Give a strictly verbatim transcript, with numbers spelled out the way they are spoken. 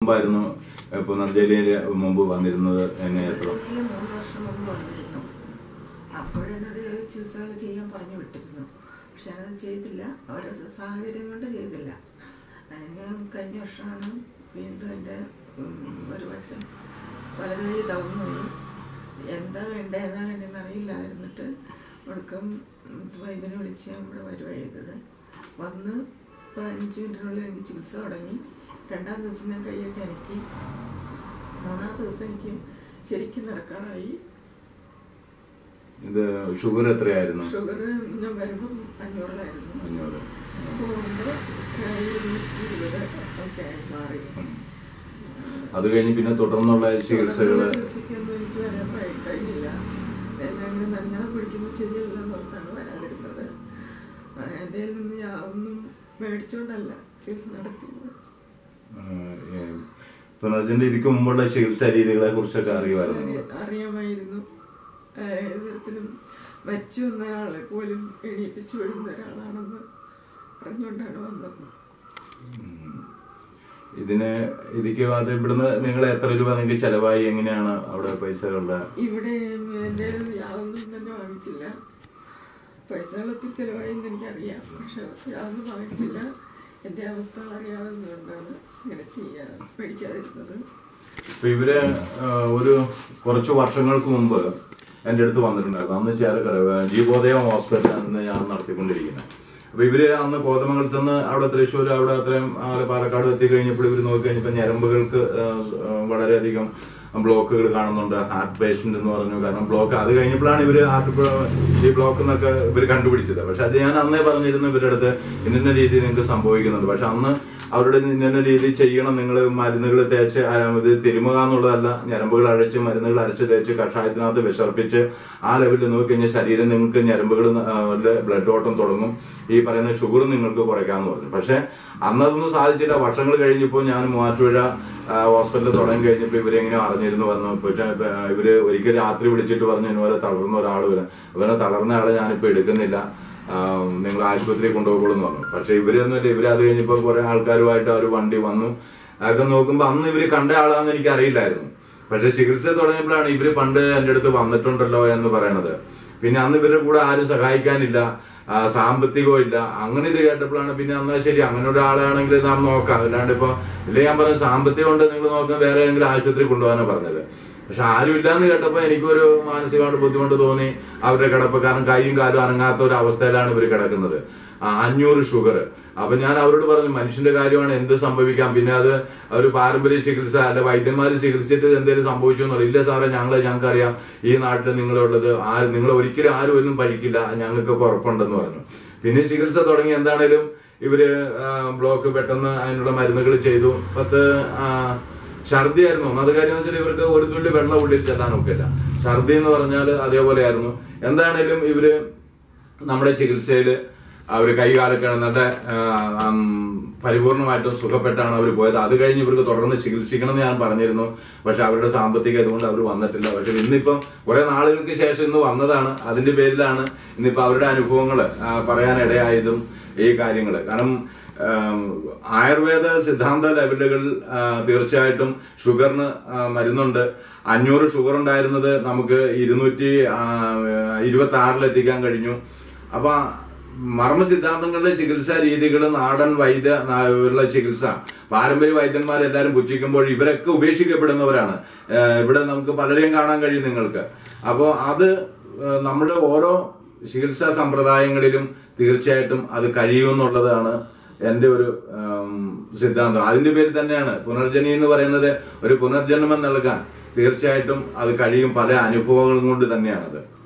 മുമ്പായിരുന്നു പുനർജലിയില് മുമ്പ് വന്നിരുന്നത് എങ്ങനെയായിരുന്നു? മൂന്ന് വർഷം മുമ്പ് വന്നിരുന്നു. അപ്പോഴെന്നോട് ചികിത്സകൾ ചെയ്യാൻ പറഞ്ഞു വിട്ടിരുന്നു. പക്ഷെ ഞാനത് ചെയ്തില്ല. ഓരോ സാഹചര്യം കൊണ്ട് ചെയ്തില്ല. ഞാൻ കഴിഞ്ഞ വർഷമാണ് വീണ്ടും എൻ്റെ ഒരു വശം വളരെ തളർന്നുപോയി. എന്താ വേണ്ടതെന്നാണ് എന്നെ അറിയില്ലായിരുന്നിട്ട് ഒടുക്കം വൈദ്യനെ വിളിച്ച് ഞാൻ ഇവിടെ വരുവാണ് ചെയ്തത്. വന്ന് പതിനഞ്ച് മിനിറ്റിനുള്ളിൽ എനിക്ക് ചികിത്സ തുടങ്ങി. രണ്ടാം ദിവസം ഞാൻ കൈയൊക്കെ അനക്കി. മൂന്നാമത്തെ ദിവസം എനിക്ക് ശരിക്കും നടക്കാറായി. ഇത് ഷുഗർ എത്രയായിരുന്നു? ഷുഗർ ഞാൻ വരുമ്പോൾ അഞ്ഞൂറിലായിരുന്നു. അഞ്ഞൂറ് പോകുമ്പോൾ ഇരുപത് ഒക്കെ ആയി മാറി. അത് കഴിഞ്ഞ് പിന്നെ തുടർന്നുള്ള ചികിത്സകള് ചികിത്സയ്ക്കൊന്നും എനിക്ക് വരാൻ കഴിഞ്ഞില്ല. അങ്ങനെ നന്നായി കുടിക്കുന്നത് ശരിയല്ലെന്ന് ഓർത്താണ് വരാതിരുന്നത്. എൻ്റെ നിന്ന് യാതൊന്നും മേടിച്ചോണ്ടല്ല ചികിത്സ നടത്തിയത്. പുനർജന്റെ ഇതിക്ക് മുമ്പുള്ള ചികിത്സാ രീതികളെ കുറിച്ചൊക്കെ അറിയുമായിരുന്നു? അറിയാമായിരുന്നു. ഏത് തരത്തിലും മരിച്ചു വന്ന ആളെ പോലും എണീപ്പിച്ചു വിടുന്ന ഒരാളാണെന്ന് അറിഞ്ഞുകൊണ്ടാണ് വന്നത്. ഇതിന് ഇതിക്ക് അത് ഇവിടുന്ന് നിങ്ങൾ എത്ര രൂപ നിങ്ങൾക്ക് ചെലവായി? എങ്ങനെയാണ് അവിടെ പൈസകളുടെ? ഇവിടെ എൻ്റെ യാതൊന്നും തന്നെ വാങ്ങിച്ചില്ല. പൈസകൾ ഒത്തിരി ചെലവായെന്ന് എനിക്കറിയാം. പക്ഷെ യാതൊന്നും വാങ്ങിച്ചില്ല. എൻ്റെ അവസ്ഥകൾ അറിയാവുന്നതുകൊണ്ടാണ് ഇങ്ങനെ ചെയ്യാൻ പേടിക്കാതിരുന്നത്. ഇപ്പൊ ഇവര് ഒരു കുറച്ച് വർഷങ്ങൾക്ക് മുമ്പ് എൻ്റെ അടുത്ത് വന്നിട്ടുണ്ടായിരുന്നു. അന്ന് ചേർക്കര ജീവോദയം ഹോസ്പിറ്റൽ അന്ന് ഞാൻ നടത്തിക്കൊണ്ടിരിക്കുന്നത്. അപ്പൊ ഇവര് അന്ന് കോതമംഗലത്ത് നിന്ന് അവിടെ തൃശ്ശൂർ അവിടെ അത്രയും പാലക്കാട് എത്തി കഴിഞ്ഞപ്പോൾ ഇവർ നോക്കി കഴിഞ്ഞപ്പോൾ ഞരമ്പുകൾക്ക് വളരെയധികം ബ്ലോക്കുകൾ കാണുന്നുണ്ട്. ഹാർട്ട് പേഷ്യന്റ് എന്ന് പറഞ്ഞു. കാരണം ബ്ലോക്ക് അത് കഴിഞ്ഞപ്പോഴാണ് ഇവര് ഹാർട്ട് ഈ ബ്ലോക്ക് എന്നൊക്കെ ഇവർ കണ്ടുപിടിച്ചത്. പക്ഷെ അത് ഞാൻ അന്നേ പറഞ്ഞിരുന്നു ഇവരുടെ അടുത്ത് ഇന്ന രീതിയിൽ നിങ്ങൾക്ക് സംഭവിക്കുന്നുണ്ട്. പക്ഷെ അന്ന് അവരുടെ ഇന്ന രീതി ചെയ്യണം, നിങ്ങൾ മരുന്നുകൾ തേച്ച് ഇത് തിരുമുക എന്നുള്ളതല്ല, ഞരമ്പുകൾ അഴച്ച് മരുന്നുകൾ അരച്ച് തേച്ച് കഷായത്തിനകത്ത് വിസർപ്പിച്ച് ആ ലെവലിൽ നോക്കി കഴിഞ്ഞാൽ ശരീരം നിങ്ങൾക്ക് ഞരമ്പുകൾ ബ്ലഡ് ഓട്ടം തുടങ്ങും, ഈ പറയുന്ന ഷുഗർ നിങ്ങൾക്ക് കുറയ്ക്കാമെന്ന് പറഞ്ഞു. പക്ഷെ അന്നതൊന്നും സാധിച്ചില്ല. വർഷങ്ങൾ കഴിഞ്ഞപ്പോൾ ഞാൻ മൂവാറ്റുപുഴ ഹോസ്പിറ്റലിൽ തുടങ്ങി കഴിഞ്ഞപ്പോൾ ഇവരെങ്ങനെ അറിഞ്ഞിരുന്നു വന്നു. പക്ഷേ ഇവര് ഒരിക്കൽ രാത്രി വിളിച്ചിട്ട് പറഞ്ഞു ഇതുപോലെ തളർന്ന ഒരാൾ വരാം, ഇവരെ തളർന്ന ആളെ ഞാനിപ്പോൾ എടുക്കുന്നില്ല, നിങ്ങൾ ആശുപത്രി കൊണ്ടുപോകുള്ളൂ എന്ന് പറഞ്ഞു. പക്ഷെ ഇവരൊന്നുമില്ല. ഇവര് അത് കഴിഞ്ഞപ്പോൾ കുറെ ആൾക്കാരുമായിട്ട് അവർ വണ്ടി വന്നു. അതൊക്കെ നോക്കുമ്പോൾ അന്ന് ഇവര് കണ്ട ആളാന്ന് എനിക്ക് അറിയില്ലായിരുന്നു. പക്ഷെ ചികിത്സ തുടങ്ങിയപ്പോഴാണ് ഇവര് പണ്ട് എൻ്റെ അടുത്ത് വന്നിട്ടുണ്ടല്ലോ എന്ന് പറയണത്. പിന്നെ അന്ന് ഇവരുടെ കൂടെ ആരും സഹായിക്കാനില്ല, സാമ്പത്തികവും ഇല്ല. അങ്ങനെ ഇത് കേട്ടപ്പോഴാണ് പിന്നെ എന്നാൽ ശരി അങ്ങനെ ഒരാളാണെങ്കിൽ നാം നോക്കാം, അല്ലാണ്ട് ഇപ്പൊ ഇല്ല ഞാൻ പറഞ്ഞു സാമ്പത്തികം കൊണ്ട് നിങ്ങൾ നോക്കാം വേറെ ഏതെങ്കിലും ആശുപത്രി കൊണ്ടുപോകാനാണ് പറഞ്ഞത്. പക്ഷെ ആരും ഇല്ലാന്ന് കേട്ടപ്പോൾ എനിക്കൊരു മാനസികമായിട്ട് ബുദ്ധിമുട്ട് തോന്നി. അവരുടെ കിടപ്പ് കാരണം കൈയും കാലും അനങ്ങാത്ത ഒരു അവസ്ഥയിലാണ് ഇവർ കിടക്കുന്നത്. അഞ്ഞൂറ് ഷുഗർ. അപ്പൊ ഞാൻ അവരോട് പറഞ്ഞു മനുഷ്യന്റെ കാര്യമാണ്, എന്ത് സംഭവിക്കാം, പിന്നെ അത് ഒരു പാരമ്പര്യ ചികിത്സ അല്ല വൈദ്യന്മാർ ചികിത്സിച്ചിട്ട് എന്തെങ്കിലും സംഭവിച്ചു എന്ന് പറയും. ഇല്ല സാറേ ഞങ്ങളെ ഞങ്ങൾക്കറിയാം ഈ നാട്ടിൽ നിങ്ങളുള്ളത്, ആര് നിങ്ങൾ ഒരിക്കലും ആരും ഒന്നും പഠിക്കില്ല, ഞങ്ങൾക്കൊക്കെ ഉറപ്പുണ്ടെന്ന് പറഞ്ഞു. പിന്നെ ചികിത്സ തുടങ്ങി. എന്താണേലും ഇവര് ബ്ലോക്ക് പെട്ടെന്ന് അതിനുള്ള മരുന്നുകൾ ചെയ്തു. പത്ത് ഛർദി ആയിരുന്നു ഒന്നാമത് കാര്യം എന്ന് വെച്ചാൽ ഇവർക്ക് ഒരു തുള്ളി വെള്ളം ഉള്ളിൽ ചെല്ലാനൊക്കെ ഇല്ല. ഛർദി എന്ന് പറഞ്ഞാൽ അതേപോലെ ആയിരുന്നു. എന്താണേലും ഇവര് നമ്മുടെ ചികിത്സയില് അവര് കൈകാലൊക്കെ നല്ല പരിപൂർണമായിട്ടും സുഖപ്പെട്ടാണ് അവർ പോയത്. അത് കഴിഞ്ഞ് ഇവർക്ക് തുടർന്ന് ചികിത്സിക്കണം എന്ന് ഞാൻ പറഞ്ഞിരുന്നു. പക്ഷെ അവരുടെ സാമ്പത്തികം ഇതുകൊണ്ട് അവർ വന്നിട്ടില്ല. പക്ഷെ ഇന്നിപ്പം കുറെ നാളുകൾക്ക് ശേഷം ഇന്ന് വന്നതാണ്. അതിന്റെ പേരിലാണ് ഇന്നിപ്പോ അവരുടെ അനുഭവങ്ങൾ പറയാനിടയായതും ഈ കാര്യങ്ങൾ. കാരണം ആയുർവേദ സിദ്ധാന്ത ലെവലുകൾ തീർച്ചയായിട്ടും ഷുഗറിന് മരുന്നുണ്ട്. അഞ്ഞൂറ് ഷുഗർ ഉണ്ടായിരുന്നത് നമുക്ക് ഇരുന്നൂറ്റി ഇരുപത്തി ആറിലെത്തിക്കാൻ കഴിഞ്ഞു. അപ്പൊ മർമ്മ സിദ്ധാന്തങ്ങളുടെ ചികിത്സാ രീതികൾ നാടൻ വൈദ്യ ഉള്ള ചികിത്സ പാരമ്പര്യ വൈദ്യന്മാരെല്ലാരും പുച്ഛിക്കുമ്പോൾ ഇവരൊക്കെ ഉപേക്ഷിക്കപ്പെടുന്നവരാണ്. ഇവിടെ നമുക്ക് പലരെയും കാണാൻ കഴിയും നിങ്ങൾക്ക്. അപ്പോൾ അത് നമ്മുടെ ഓരോ ചികിത്സാ സമ്പ്രദായങ്ങളിലും തീർച്ചയായിട്ടും അത് കഴിയുമെന്നുള്ളതാണ് എൻ്റെ ഒരു സിദ്ധാന്തം. അതിന്റെ പേര് തന്നെയാണ് പുനർജനി എന്ന് പറയുന്നത്. ഒരു പുനർജന്മം നൽകാൻ തീർച്ചയായിട്ടും അത് കഴിയും. പല അനുഭവങ്ങളും കൊണ്ട് തന്നെയാണത്.